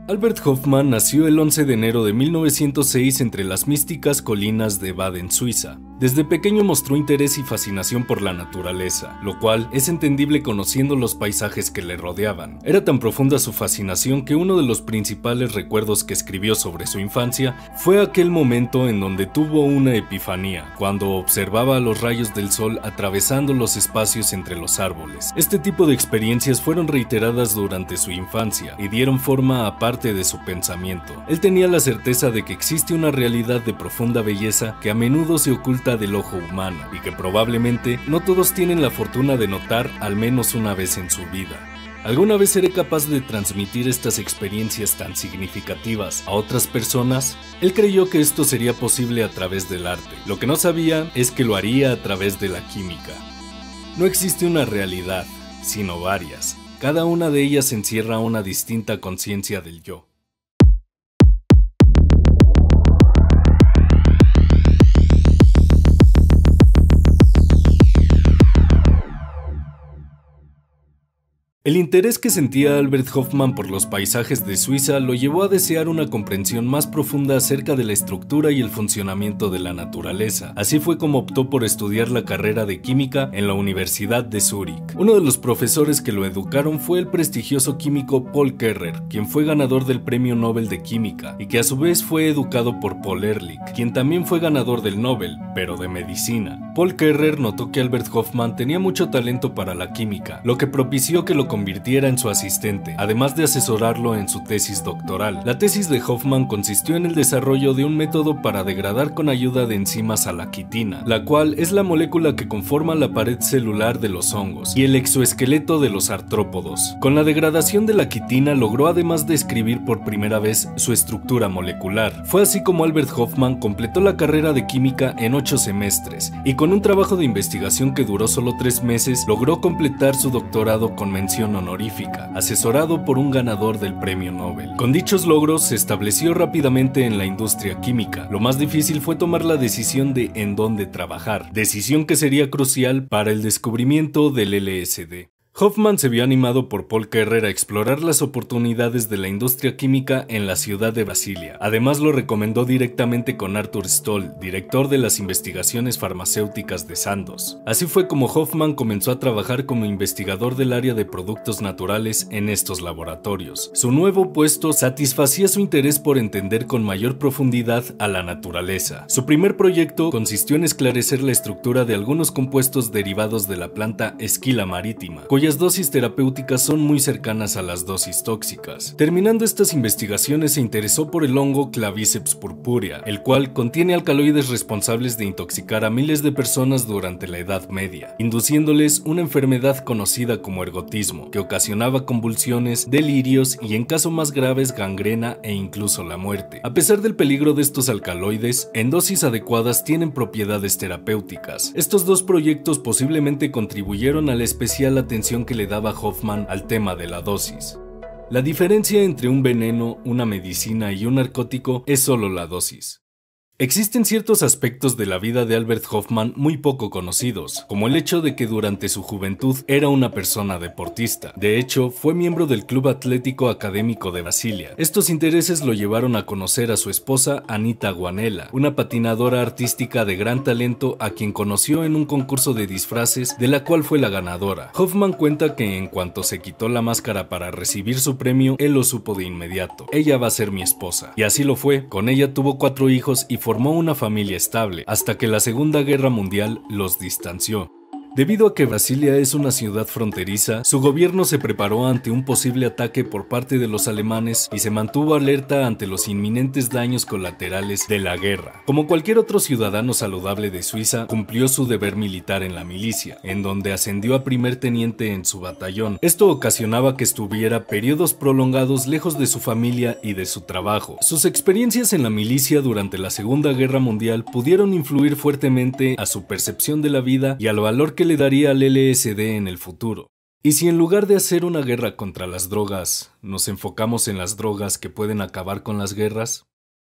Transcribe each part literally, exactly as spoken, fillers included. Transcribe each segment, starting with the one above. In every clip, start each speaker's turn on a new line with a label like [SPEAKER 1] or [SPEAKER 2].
[SPEAKER 1] Albert Hofmann nació el once de enero de mil novecientos seis entre las místicas colinas de Baden, Suiza. Desde pequeño mostró interés y fascinación por la naturaleza, lo cual es entendible conociendo los paisajes que le rodeaban. Era tan profunda su fascinación que uno de los principales recuerdos que escribió sobre su infancia fue aquel momento en donde tuvo una epifanía, cuando observaba los rayos del sol atravesando los espacios entre los árboles. Este tipo de experiencias fueron reiteradas durante su infancia y dieron forma a parte de su pensamiento. Él tenía la certeza de que existe una realidad de profunda belleza que a menudo se oculta del ojo humano y que probablemente no todos tienen la fortuna de notar al menos una vez en su vida. ¿Alguna vez seré capaz de transmitir estas experiencias tan significativas a otras personas? Él creyó que esto sería posible a través del arte. Lo que no sabía es que lo haría a través de la química. No existe una realidad, sino varias. Cada una de ellas encierra una distinta conciencia del yo. El interés que sentía Albert Hofmann por los paisajes de Suiza lo llevó a desear una comprensión más profunda acerca de la estructura y el funcionamiento de la naturaleza. Así fue como optó por estudiar la carrera de química en la Universidad de Zúrich. Uno de los profesores que lo educaron fue el prestigioso químico Paul Kerrer, quien fue ganador del Premio Nobel de Química y que a su vez fue educado por Paul Ehrlich, quien también fue ganador del Nobel, pero de medicina. Paul Kerrer notó que Albert Hofmann tenía mucho talento para la química, lo que propició que lo convirtiera en su asistente, además de asesorarlo en su tesis doctoral. La tesis de Hofmann consistió en el desarrollo de un método para degradar con ayuda de enzimas a la quitina, la cual es la molécula que conforma la pared celular de los hongos y el exoesqueleto de los artrópodos. Con la degradación de la quitina logró además describir por primera vez su estructura molecular. Fue así como Albert Hofmann completó la carrera de química en ocho semestres y con un trabajo de investigación que duró solo tres meses logró completar su doctorado con mención honorífica, asesorado por un ganador del Premio Nobel. Con dichos logros se estableció rápidamente en la industria química. Lo más difícil fue tomar la decisión de en dónde trabajar, decisión que sería crucial para el descubrimiento del L S D. Hofmann se vio animado por Paul Kerrer a explorar las oportunidades de la industria química en la ciudad de Brasilia. Además lo recomendó directamente con Arthur Stoll, director de las investigaciones farmacéuticas de Sandoz. Así fue como Hofmann comenzó a trabajar como investigador del área de productos naturales en estos laboratorios. Su nuevo puesto satisfacía su interés por entender con mayor profundidad a la naturaleza. Su primer proyecto consistió en esclarecer la estructura de algunos compuestos derivados de la planta Esquila marítima, cuya Las dosis terapéuticas son muy cercanas a las dosis tóxicas. Terminando estas investigaciones se interesó por el hongo Claviceps purpurea, el cual contiene alcaloides responsables de intoxicar a miles de personas durante la Edad Media, induciéndoles una enfermedad conocida como ergotismo, que ocasionaba convulsiones, delirios y en casos más graves gangrena e incluso la muerte. A pesar del peligro de estos alcaloides, en dosis adecuadas tienen propiedades terapéuticas. Estos dos proyectos posiblemente contribuyeron a la especial atención que le daba Hofmann al tema de la dosis. La diferencia entre un veneno, una medicina y un narcótico es solo la dosis. Existen ciertos aspectos de la vida de Albert Hofmann muy poco conocidos, como el hecho de que durante su juventud era una persona deportista. De hecho, fue miembro del Club Atlético Académico de Brasilia. Estos intereses lo llevaron a conocer a su esposa Anita Guanella, una patinadora artística de gran talento a quien conoció en un concurso de disfraces de la cual fue la ganadora. Hofmann cuenta que en cuanto se quitó la máscara para recibir su premio, él lo supo de inmediato. Ella va a ser mi esposa. Y así lo fue. Con ella tuvo cuatro hijos y formó una familia estable, hasta que la Segunda Guerra Mundial los distanció. Debido a que Brasilia es una ciudad fronteriza, su gobierno se preparó ante un posible ataque por parte de los alemanes y se mantuvo alerta ante los inminentes daños colaterales de la guerra. Como cualquier otro ciudadano saludable de Suiza, cumplió su deber militar en la milicia, en donde ascendió a primer teniente en su batallón. Esto ocasionaba que estuviera periodos prolongados lejos de su familia y de su trabajo. Sus experiencias en la milicia durante la Segunda Guerra Mundial pudieron influir fuertemente a su percepción de la vida y al valor que le daría al L S D en el futuro. ¿Y si en lugar de hacer una guerra contra las drogas, nos enfocamos en las drogas que pueden acabar con las guerras?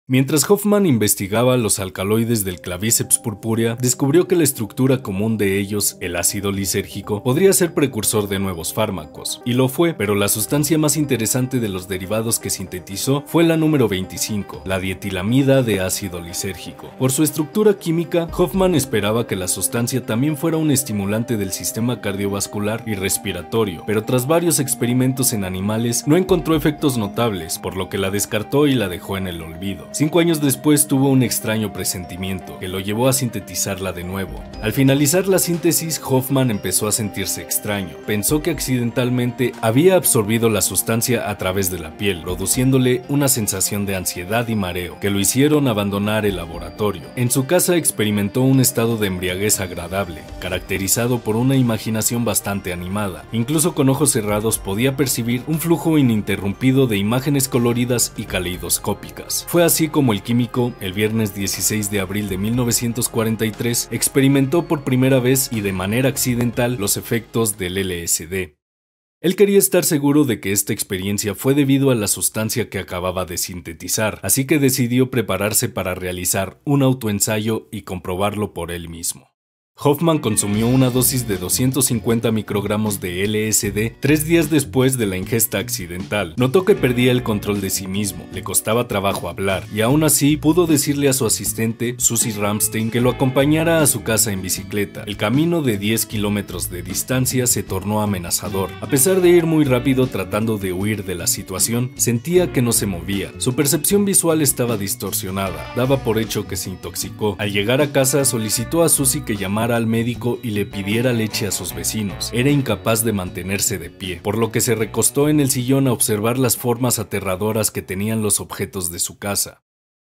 [SPEAKER 1] Mientras Hoffman investigaba los alcaloides del Claviceps purpurea, descubrió que la estructura común de ellos, el ácido lisérgico, podría ser precursor de nuevos fármacos. Y lo fue, pero la sustancia más interesante de los derivados que sintetizó fue la número veinticinco, la dietilamida de ácido lisérgico. Por su estructura química, Hoffman esperaba que la sustancia también fuera un estimulante del sistema cardiovascular y respiratorio, pero tras varios experimentos en animales no encontró efectos notables, por lo que la descartó y la dejó en el olvido. Cinco años después tuvo un extraño presentimiento que lo llevó a sintetizarla de nuevo. Al finalizar la síntesis, Hoffman empezó a sentirse extraño. Pensó que accidentalmente había absorbido la sustancia a través de la piel, produciéndole una sensación de ansiedad y mareo que lo hicieron abandonar el laboratorio. En su casa experimentó un estado de embriaguez agradable, caracterizado por una imaginación bastante animada. Incluso con ojos cerrados podía percibir un flujo ininterrumpido de imágenes coloridas y caleidoscópicas. Fue así como el químico, el viernes dieciséis de abril de mil novecientos cuarenta y tres, experimentó por primera vez y de manera accidental los efectos del L S D. Él quería estar seguro de que esta experiencia fue debido a la sustancia que acababa de sintetizar, así que decidió prepararse para realizar un autoensayo y comprobarlo por él mismo. Hoffman consumió una dosis de doscientos cincuenta microgramos de L S D tres días después de la ingesta accidental. Notó que perdía el control de sí mismo, le costaba trabajo hablar, y aún así pudo decirle a su asistente, Susie Ramstein, que lo acompañara a su casa en bicicleta. El camino de diez kilómetros de distancia se tornó amenazador. A pesar de ir muy rápido tratando de huir de la situación, sentía que no se movía. Su percepción visual estaba distorsionada, daba por hecho que se intoxicó. Al llegar a casa solicitó a Susie que llamara al médico y le pidiera leche a sus vecinos. Era incapaz de mantenerse de pie, por lo que se recostó en el sillón a observar las formas aterradoras que tenían los objetos de su casa.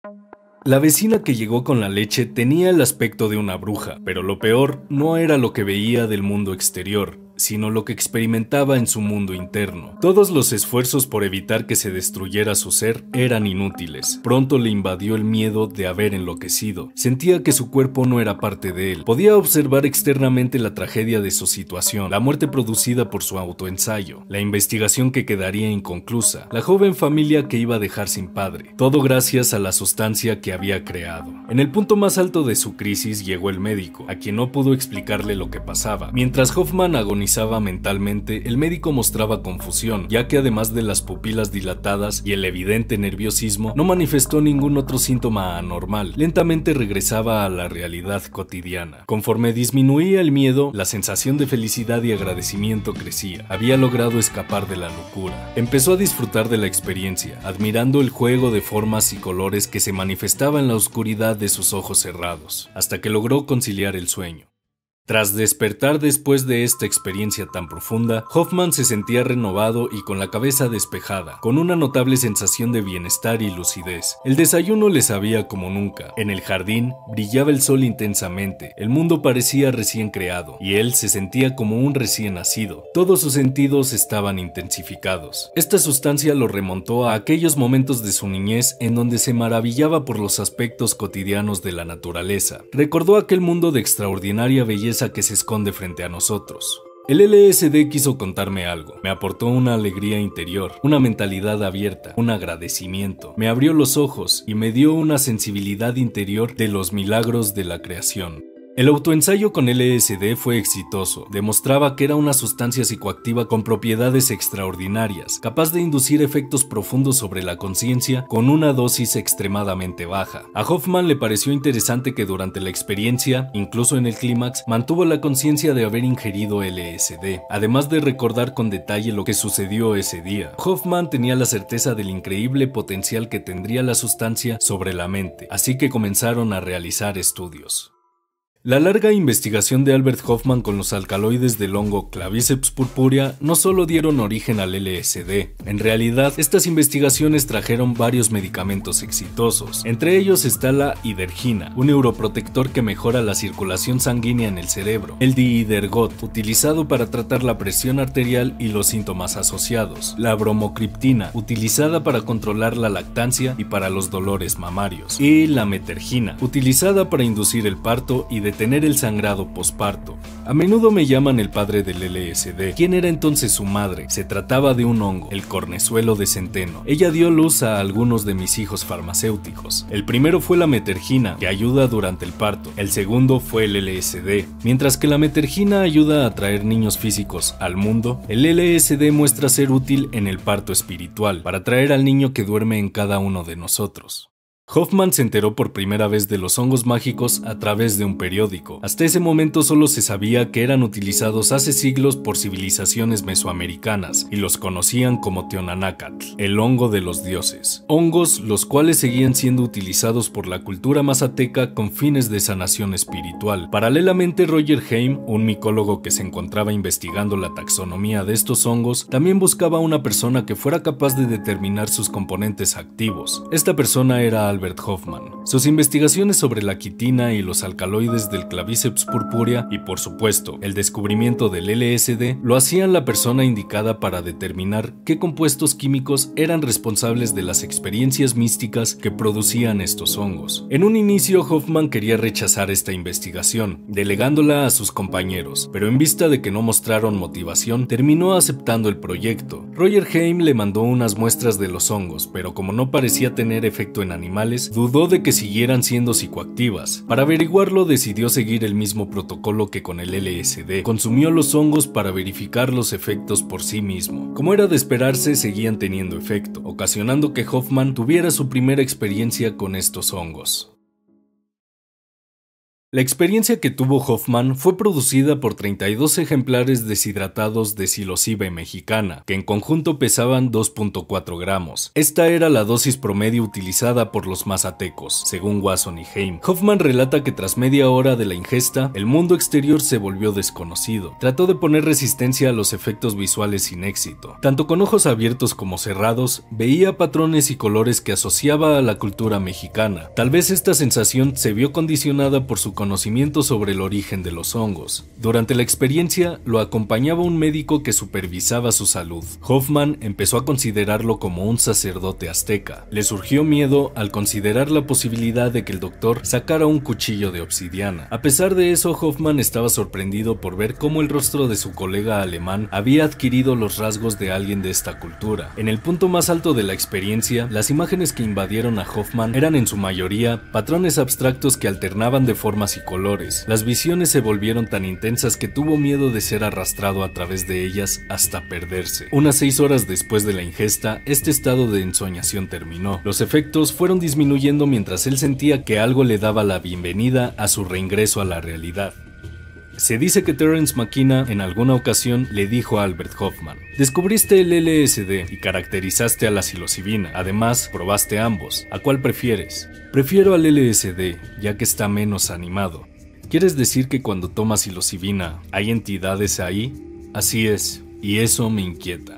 [SPEAKER 1] La vecina que llegó con la leche tenía el aspecto de una bruja, pero lo peor no era lo que veía del mundo exterior, sino lo que experimentaba en su mundo interno. Todos los esfuerzos por evitar que se destruyera su ser eran inútiles. Pronto le invadió el miedo de haber enloquecido. Sentía que su cuerpo no era parte de él. Podía observar externamente la tragedia de su situación, la muerte producida por su autoensayo, la investigación que quedaría inconclusa, la joven familia que iba a dejar sin padre. Todo gracias a la sustancia que había creado. En el punto más alto de su crisis llegó el médico, a quien no pudo explicarle lo que pasaba. Mientras Hoffman agonizaba mentalmente, el médico mostraba confusión, ya que además de las pupilas dilatadas y el evidente nerviosismo, no manifestó ningún otro síntoma anormal. Lentamente regresaba a la realidad cotidiana. Conforme disminuía el miedo, la sensación de felicidad y agradecimiento crecía. Había logrado escapar de la locura. Empezó a disfrutar de la experiencia, admirando el juego de formas y colores que se manifestaba en la oscuridad de sus ojos cerrados, hasta que logró conciliar el sueño. Tras despertar después de esta experiencia tan profunda, Hoffman se sentía renovado y con la cabeza despejada, con una notable sensación de bienestar y lucidez. El desayuno le sabía como nunca. En el jardín brillaba el sol intensamente, el mundo parecía recién creado, y él se sentía como un recién nacido. Todos sus sentidos estaban intensificados. Esta sustancia lo remontó a aquellos momentos de su niñez en donde se maravillaba por los aspectos cotidianos de la naturaleza. Recordó aquel mundo de extraordinaria belleza que se esconde frente a nosotros. El L S D quiso contarme algo, me aportó una alegría interior, una mentalidad abierta, un agradecimiento, me abrió los ojos y me dio una sensibilidad interior de los milagros de la creación. El autoensayo con L S D fue exitoso, demostraba que era una sustancia psicoactiva con propiedades extraordinarias, capaz de inducir efectos profundos sobre la conciencia con una dosis extremadamente baja. A Hoffman le pareció interesante que durante la experiencia, incluso en el clímax, mantuvo la conciencia de haber ingerido L S D, además de recordar con detalle lo que sucedió ese día. Hoffman tenía la certeza del increíble potencial que tendría la sustancia sobre la mente, así que comenzaron a realizar estudios. La larga investigación de Albert Hoffman con los alcaloides del hongo Claviceps purpurea no solo dieron origen al L S D. En realidad, estas investigaciones trajeron varios medicamentos exitosos. Entre ellos está la idergina, un neuroprotector que mejora la circulación sanguínea en el cerebro. El dihidergot, utilizado para tratar la presión arterial y los síntomas asociados. La bromocriptina, utilizada para controlar la lactancia y para los dolores mamarios. Y la metergina, utilizada para inducir el parto y detener detener el sangrado posparto. A menudo me llaman el padre del L S D. ¿Quién era entonces su madre? Se trataba de un hongo, el cornezuelo de centeno. Ella dio luz a algunos de mis hijos farmacéuticos. El primero fue la metergina, que ayuda durante el parto. El segundo fue el L S D. Mientras que la metergina ayuda a traer niños físicos al mundo, el L S D muestra ser útil en el parto espiritual, para traer al niño que duerme en cada uno de nosotros. Hoffman se enteró por primera vez de los hongos mágicos a través de un periódico. Hasta ese momento solo se sabía que eran utilizados hace siglos por civilizaciones mesoamericanas y los conocían como Teonanácatl, el hongo de los dioses. Hongos los cuales seguían siendo utilizados por la cultura mazateca con fines de sanación espiritual. Paralelamente, Roger Haim, un micólogo que se encontraba investigando la taxonomía de estos hongos, también buscaba una persona que fuera capaz de determinar sus componentes activos. Esta persona era Albert Hofmann. Sus investigaciones sobre la quitina y los alcaloides del Claviceps purpurea y, por supuesto, el descubrimiento del L S D lo hacían la persona indicada para determinar qué compuestos químicos eran responsables de las experiencias místicas que producían estos hongos. En un inicio, Hofmann quería rechazar esta investigación, delegándola a sus compañeros, pero en vista de que no mostraron motivación, terminó aceptando el proyecto. Roger Haim le mandó unas muestras de los hongos, pero como no parecía tener efecto en animales, dudó de que siguieran siendo psicoactivas. Para averiguarlo, decidió seguir el mismo protocolo que con el L S D. Consumió los hongos para verificar los efectos por sí mismo. Como era de esperarse, seguían teniendo efecto, ocasionando que Hofmann tuviera su primera experiencia con estos hongos. La experiencia que tuvo Hofmann fue producida por treinta y dos ejemplares deshidratados de psilocibe mexicana, que en conjunto pesaban dos punto cuatro gramos. Esta era la dosis promedio utilizada por los mazatecos, según Wasson y Haim. Hofmann relata que tras media hora de la ingesta, el mundo exterior se volvió desconocido. Trató de poner resistencia a los efectos visuales sin éxito. Tanto con ojos abiertos como cerrados, veía patrones y colores que asociaba a la cultura mexicana. Tal vez esta sensación se vio condicionada por su conocimiento sobre el origen de los hongos. Durante la experiencia, lo acompañaba un médico que supervisaba su salud. Hofmann empezó a considerarlo como un sacerdote azteca. Le surgió miedo al considerar la posibilidad de que el doctor sacara un cuchillo de obsidiana. A pesar de eso, Hofmann estaba sorprendido por ver cómo el rostro de su colega alemán había adquirido los rasgos de alguien de esta cultura. En el punto más alto de la experiencia, las imágenes que invadieron a Hofmann eran en su mayoría patrones abstractos que alternaban de formas y colores. Las visiones se volvieron tan intensas que tuvo miedo de ser arrastrado a través de ellas hasta perderse. Unas seis horas después de la ingesta, este estado de ensoñación terminó. Los efectos fueron disminuyendo mientras él sentía que algo le daba la bienvenida a su reingreso a la realidad. Se dice que Terence McKenna en alguna ocasión le dijo a Albert Hofmann: descubriste el L S D y caracterizaste a la psilocibina. Además, probaste ambos. ¿A cuál prefieres? Prefiero al L S D, ya que está menos animado. ¿Quieres decir que cuando tomas psilocibina hay entidades ahí? Así es, y eso me inquieta.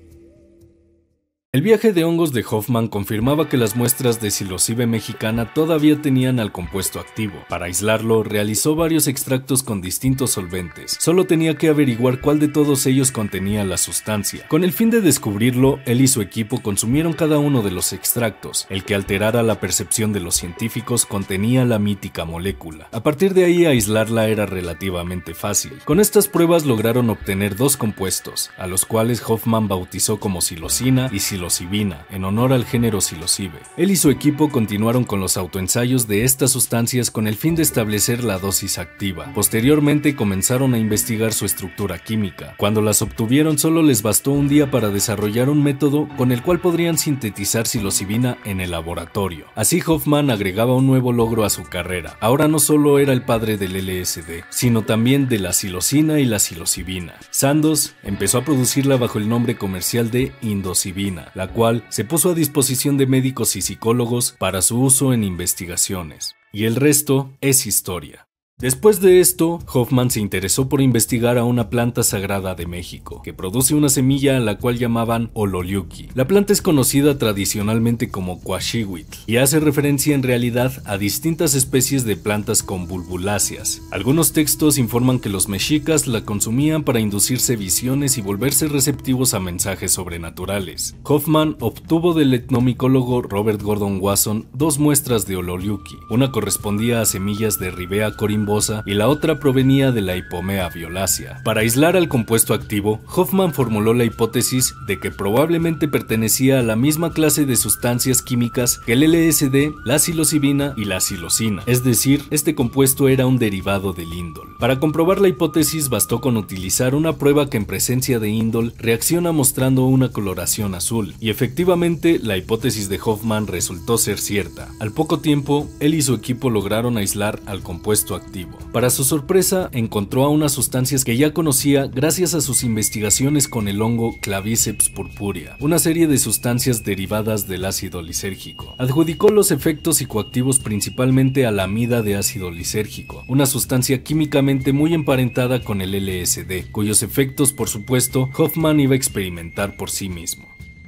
[SPEAKER 1] El viaje de hongos de Hofmann confirmaba que las muestras de psilocibe mexicana todavía tenían al compuesto activo. Para aislarlo, realizó varios extractos con distintos solventes. Solo tenía que averiguar cuál de todos ellos contenía la sustancia. Con el fin de descubrirlo, él y su equipo consumieron cada uno de los extractos. El que alterara la percepción de los científicos contenía la mítica molécula. A partir de ahí, aislarla era relativamente fácil. Con estas pruebas lograron obtener dos compuestos, a los cuales Hofmann bautizó como psilocina y psilocibina. psilocibina, en honor al género psilocibe. Él y su equipo continuaron con los autoensayos de estas sustancias con el fin de establecer la dosis activa. Posteriormente comenzaron a investigar su estructura química. Cuando las obtuvieron, solo les bastó un día para desarrollar un método con el cual podrían sintetizar psilocibina en el laboratorio. Así Hofmann agregaba un nuevo logro a su carrera. Ahora no solo era el padre del L S D, sino también de la psilocina y la psilocibina. Sandoz empezó a producirla bajo el nombre comercial de indocibina, la cual se puso a disposición de médicos y psicólogos para su uso en investigaciones. Y el resto es historia. Después de esto, Hofmann se interesó por investigar a una planta sagrada de México, que produce una semilla a la cual llamaban ololiuqui. La planta es conocida tradicionalmente como cuaxihuitl y hace referencia en realidad a distintas especies de plantas con bulbuláceas. Algunos textos informan que los mexicas la consumían para inducirse visiones y volverse receptivos a mensajes sobrenaturales. Hofmann obtuvo del etnomicólogo Robert Gordon Wasson dos muestras de ololiuqui. Una correspondía a semillas de Rivea corimbos thrombosa y la otra provenía de la hipomea violácea. Para aislar al compuesto activo, Hoffman formuló la hipótesis de que probablemente pertenecía a la misma clase de sustancias químicas que el L S D, la psilocibina y la psilocina, es decir, este compuesto era un derivado del indol. Para comprobar la hipótesis bastó con utilizar una prueba que en presencia de indol reacciona mostrando una coloración azul, y efectivamente la hipótesis de Hoffman resultó ser cierta. Al poco tiempo, él y su equipo lograron aislar al compuesto activo. Para su sorpresa, encontró a unas sustancias que ya conocía gracias a sus investigaciones con el hongo Claviceps purpurea, una serie de sustancias derivadas del ácido lisérgico. Adjudicó los efectos psicoactivos principalmente a la amida de ácido lisérgico, una sustancia químicamente muy emparentada con el L S D, cuyos efectos, por supuesto, Hoffman iba a experimentar por sí mismo.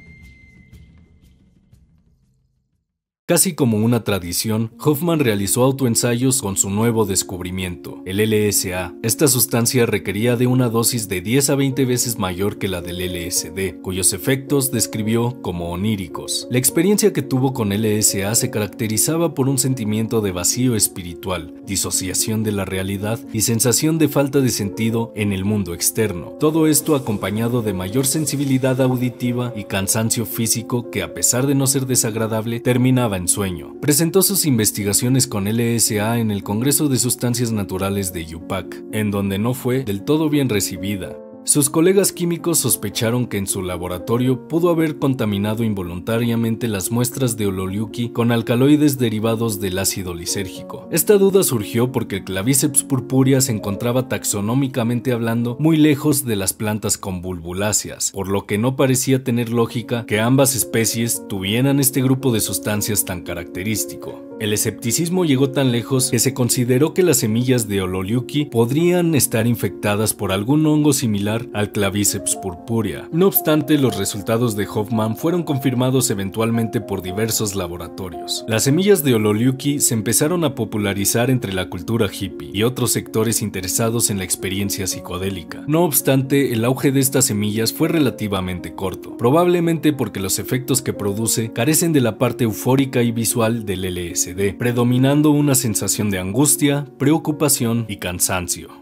[SPEAKER 1] Casi como una tradición, Hoffman realizó autoensayos con su nuevo descubrimiento, el L S A. Esta sustancia requería de una dosis de diez a veinte veces mayor que la del L S D, cuyos efectos describió como oníricos. La experiencia que tuvo con L S A se caracterizaba por un sentimiento de vacío espiritual, disociación de la realidad y sensación de falta de sentido en el mundo externo. Todo esto acompañado de mayor sensibilidad auditiva y cansancio físico que, a pesar de no ser desagradable, terminaba en sueño. Presentó sus investigaciones con L S A en el Congreso de Sustancias Naturales de Yupac, en donde no fue del todo bien recibida. Sus colegas químicos sospecharon que en su laboratorio pudo haber contaminado involuntariamente las muestras de Ololiuki con alcaloides derivados del ácido lisérgico. Esta duda surgió porque el Claviceps purpurea se encontraba taxonómicamente hablando muy lejos de las plantas convulvuláceas, por lo que no parecía tener lógica que ambas especies tuvieran este grupo de sustancias tan característico. El escepticismo llegó tan lejos que se consideró que las semillas de Ololiuki podrían estar infectadas por algún hongo similar al Claviceps purpurea. No obstante, los resultados de Hoffman fueron confirmados eventualmente por diversos laboratorios. Las semillas de Ololiuki se empezaron a popularizar entre la cultura hippie y otros sectores interesados en la experiencia psicodélica. No obstante, el auge de estas semillas fue relativamente corto, probablemente porque los efectos que produce carecen de la parte eufórica y visual del L S D, predominando una sensación de angustia, preocupación y cansancio.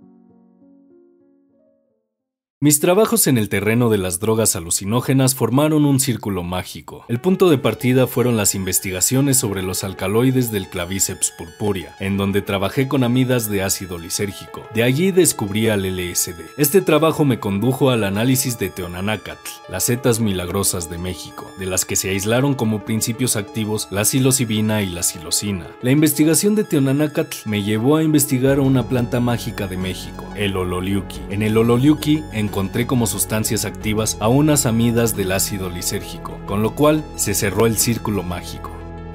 [SPEAKER 1] Mis trabajos en el terreno de las drogas alucinógenas formaron un círculo mágico. El punto de partida fueron las investigaciones sobre los alcaloides del Claviceps purpurea, en donde trabajé con amidas de ácido lisérgico. De allí descubrí al L S D. Este trabajo me condujo al análisis de Teonanácatl, las setas milagrosas de México, de las que se aislaron como principios activos la psilocibina y la psilocina. La investigación de Teonanácatl me llevó a investigar una planta mágica de México, el Ololiuki. En el Ololiuki encontré como sustancias activas a unas amidas del ácido lisérgico, con lo cual se cerró el círculo mágico.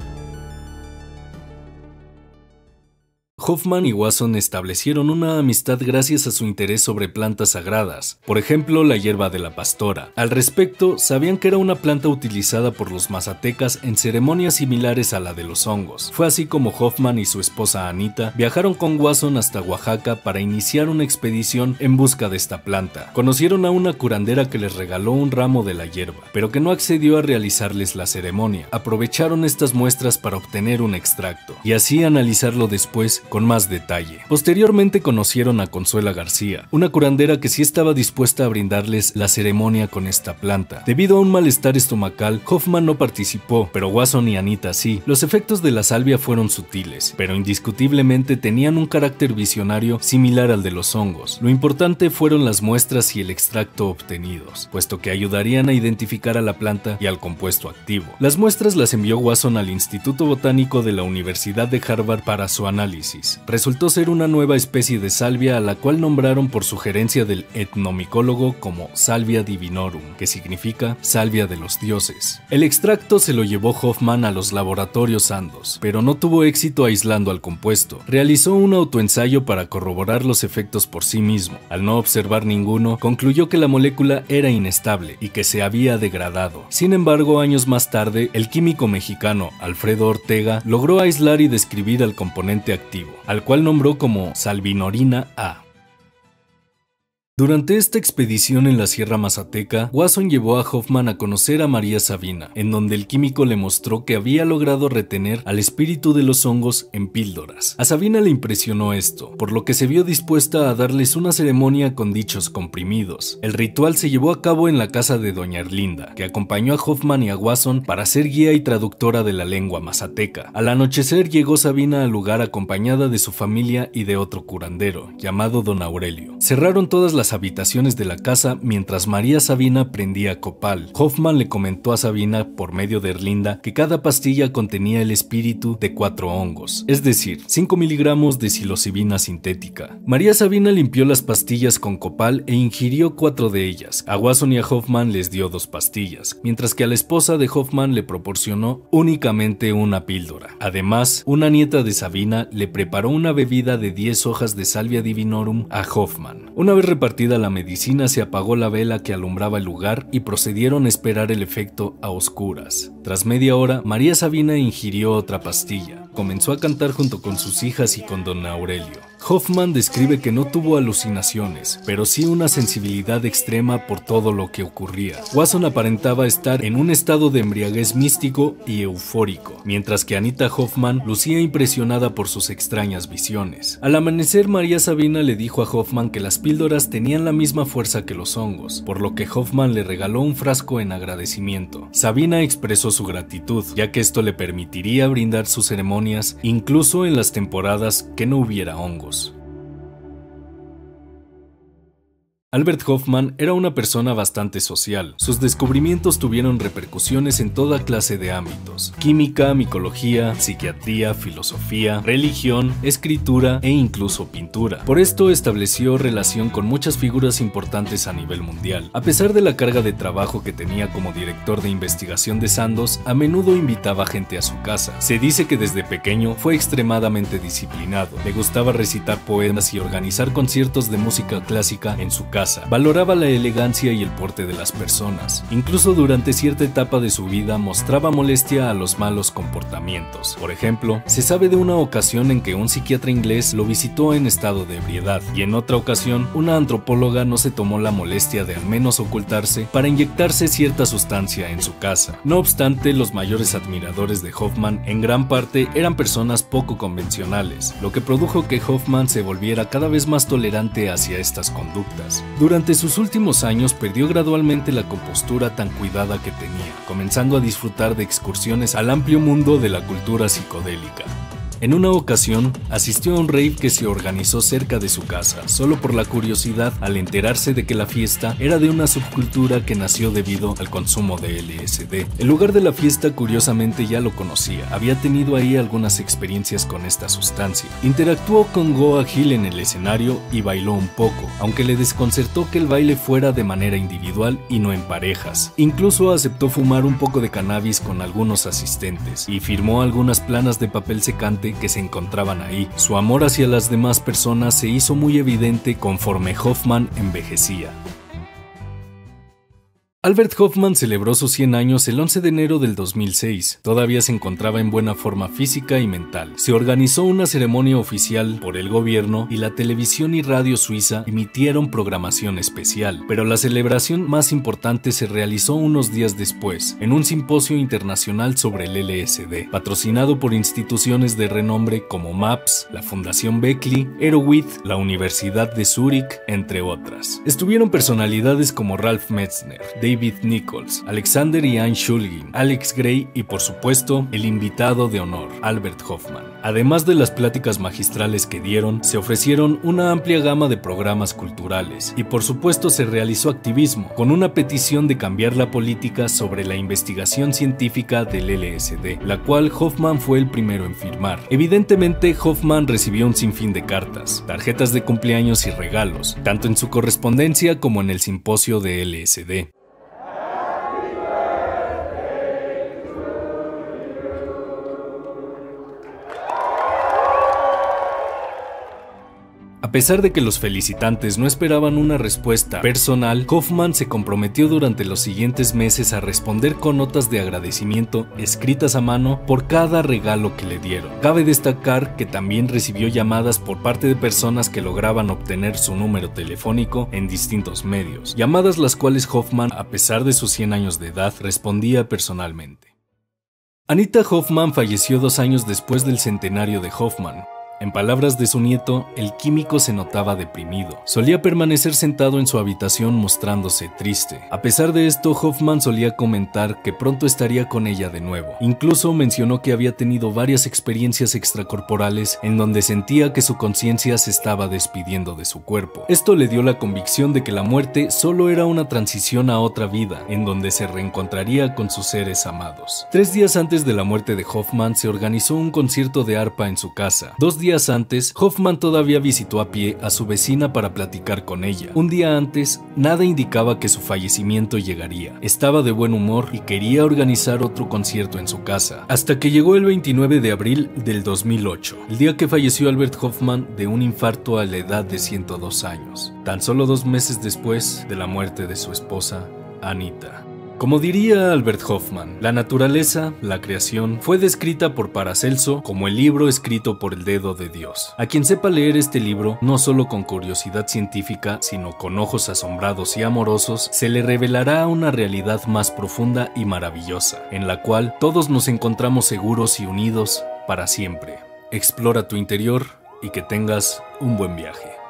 [SPEAKER 1] Hoffman y Wasson establecieron una amistad gracias a su interés sobre plantas sagradas, por ejemplo la hierba de la pastora. Al respecto, sabían que era una planta utilizada por los mazatecas en ceremonias similares a la de los hongos. Fue así como Hoffman y su esposa Anita viajaron con Wasson hasta Oaxaca para iniciar una expedición en busca de esta planta. Conocieron a una curandera que les regaló un ramo de la hierba, pero que no accedió a realizarles la ceremonia. Aprovecharon estas muestras para obtener un extracto, y así analizarlo después con más detalle. Posteriormente conocieron a Consuela García, una curandera que sí estaba dispuesta a brindarles la ceremonia con esta planta. Debido a un malestar estomacal, Hoffman no participó, pero Wasson y Anita sí. Los efectos de la salvia fueron sutiles, pero indiscutiblemente tenían un carácter visionario similar al de los hongos. Lo importante fueron las muestras y el extracto obtenidos, puesto que ayudarían a identificar a la planta y al compuesto activo. Las muestras las envió Wasson al Instituto Botánico de la Universidad de Harvard para su análisis. Resultó ser una nueva especie de salvia a la cual nombraron por sugerencia del etnomicólogo como Salvia divinorum, que significa salvia de los dioses. El extracto se lo llevó Hoffman a los laboratorios Sandoz, pero no tuvo éxito aislando al compuesto. Realizó un autoensayo para corroborar los efectos por sí mismo. Al no observar ninguno, concluyó que la molécula era inestable y que se había degradado. Sin embargo, años más tarde, el químico mexicano Alfredo Ortega logró aislar y describir al componente activo, al cual nombró como salvinorina A. Durante esta expedición en la Sierra Mazateca, Wasson llevó a Hoffman a conocer a María Sabina, en donde el químico le mostró que había logrado retener al espíritu de los hongos en píldoras. A Sabina le impresionó esto, por lo que se vio dispuesta a darles una ceremonia con dichos comprimidos. El ritual se llevó a cabo en la casa de doña Erlinda, que acompañó a Hoffman y a Wasson para ser guía y traductora de la lengua mazateca. Al anochecer llegó Sabina al lugar acompañada de su familia y de otro curandero, llamado don Aurelio. Cerraron todas las habitaciones de la casa mientras María Sabina prendía copal. Hoffman le comentó a Sabina por medio de Erlinda que cada pastilla contenía el espíritu de cuatro hongos, es decir, cinco miligramos de psilocibina sintética. María Sabina limpió las pastillas con copal e ingirió cuatro de ellas. A Wasson y a Hoffman les dio dos pastillas, mientras que a la esposa de Hoffman le proporcionó únicamente una píldora. Además, una nieta de Sabina le preparó una bebida de diez hojas de Salvia divinorum a Hoffman. Una vez repartida la medicina, se apagó la vela que alumbraba el lugar y procedieron a esperar el efecto a oscuras. Tras media hora, María Sabina ingirió otra pastilla. Comenzó a cantar junto con sus hijas y con don Aurelio. Hoffman describe que no tuvo alucinaciones, pero sí una sensibilidad extrema por todo lo que ocurría. Wasson aparentaba estar en un estado de embriaguez místico y eufórico, mientras que Anita Hoffman lucía impresionada por sus extrañas visiones. Al amanecer, María Sabina le dijo a Hoffman que las píldoras tenían la misma fuerza que los hongos, por lo que Hoffman le regaló un frasco en agradecimiento. Sabina expresó su gratitud, ya que esto le permitiría brindar sus ceremonias incluso en las temporadas que no hubiera hongos. Albert Hofmann era una persona bastante social. Sus descubrimientos tuvieron repercusiones en toda clase de ámbitos: química, micología, psiquiatría, filosofía, religión, escritura e incluso pintura. Por esto estableció relación con muchas figuras importantes a nivel mundial. A pesar de la carga de trabajo que tenía como director de investigación de Sandoz, a menudo invitaba gente a su casa. Se dice que desde pequeño fue extremadamente disciplinado. Le gustaba recitar poemas y organizar conciertos de música clásica en su casa. Valoraba la elegancia y el porte de las personas. Incluso durante cierta etapa de su vida mostraba molestia a los malos comportamientos. Por ejemplo, se sabe de una ocasión en que un psiquiatra inglés lo visitó en estado de ebriedad, y en otra ocasión una antropóloga no se tomó la molestia de al menos ocultarse para inyectarse cierta sustancia en su casa. No obstante, los mayores admiradores de Hoffman en gran parte eran personas poco convencionales, lo que produjo que Hoffman se volviera cada vez más tolerante hacia estas conductas. Durante sus últimos años perdió gradualmente la compostura tan cuidada que tenía, comenzando a disfrutar de excursiones al amplio mundo de la cultura psicodélica. En una ocasión, asistió a un rave que se organizó cerca de su casa, solo por la curiosidad al enterarse de que la fiesta era de una subcultura que nació debido al consumo de L S D. El lugar de la fiesta curiosamente ya lo conocía, había tenido ahí algunas experiencias con esta sustancia. Interactuó con Goa Hill en el escenario y bailó un poco, aunque le desconcertó que el baile fuera de manera individual y no en parejas. Incluso aceptó fumar un poco de cannabis con algunos asistentes y firmó algunas planas de papel secante que se encontraban ahí. Su amor hacia las demás personas se hizo muy evidente conforme Hoffman envejecía. Albert Hofmann celebró sus cien años el once de enero del dos mil seis. Todavía se encontraba en buena forma física y mental. Se organizó una ceremonia oficial por el gobierno y la televisión y radio suiza emitieron programación especial, pero la celebración más importante se realizó unos días después, en un simposio internacional sobre el L S D, patrocinado por instituciones de renombre como MAPS, la Fundación Beckley, Erowid, la Universidad de Zúrich, entre otras. Estuvieron personalidades como Ralph Metzner, David Nichols, Alexander y Anne Shulgin, Alex Gray y por supuesto el invitado de honor, Albert Hofmann. Además de las pláticas magistrales que dieron, se ofrecieron una amplia gama de programas culturales y por supuesto se realizó activismo, con una petición de cambiar la política sobre la investigación científica del L S D, la cual Hofmann fue el primero en firmar. Evidentemente, Hofmann recibió un sinfín de cartas, tarjetas de cumpleaños y regalos, tanto en su correspondencia como en el simposio de L S D. A A pesar de que los felicitantes no esperaban una respuesta personal, Hoffman se comprometió durante los siguientes meses a responder con notas de agradecimiento escritas a mano por cada regalo que le dieron. Cabe destacar que también recibió llamadas por parte de personas que lograban obtener su número telefónico en distintos medios, llamadas las cuales Hoffman, a pesar de sus cien años de edad, respondía personalmente. Anita Hoffman falleció dos años después del centenario de Hoffman. En palabras de su nieto, el químico se notaba deprimido. Solía permanecer sentado en su habitación mostrándose triste. A pesar de esto, Hoffman solía comentar que pronto estaría con ella de nuevo. Incluso mencionó que había tenido varias experiencias extracorporales en donde sentía que su conciencia se estaba despidiendo de su cuerpo. Esto le dio la convicción de que la muerte solo era una transición a otra vida, en donde se reencontraría con sus seres amados. Tres días antes de la muerte de Hoffman se organizó un concierto de arpa en su casa. Dos días antes, Hoffman todavía visitó a pie a su vecina para platicar con ella. Un día antes, nada indicaba que su fallecimiento llegaría. Estaba de buen humor y quería organizar otro concierto en su casa, hasta que llegó el veintinueve de abril del dos mil ocho, el día que falleció Albert Hoffman de un infarto a la edad de ciento dos años, tan solo dos meses después de la muerte de su esposa, Anita. Como diría Albert Hoffman, la naturaleza, la creación, fue descrita por Paracelso como el libro escrito por el dedo de Dios. A quien sepa leer este libro, no solo con curiosidad científica, sino con ojos asombrados y amorosos, se le revelará una realidad más profunda y maravillosa, en la cual todos nos encontramos seguros y unidos para siempre. Explora tu interior y que tengas un buen viaje.